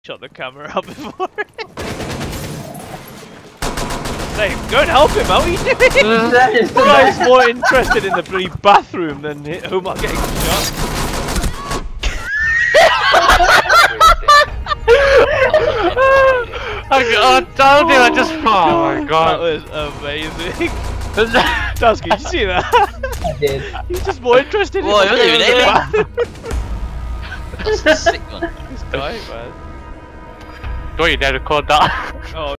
shot the camera up before. Say, go and help him out. What are you doing? This guy's more interested in the bloody bathroom than Omar getting shot. I told you, I just. Oh my god. That was amazing. Dusky, did you see that? I did. He's just more interested Whoa, in you're the doing it. bathroom. That's a sick one. This guy, man. Don't you dare record that. Oh.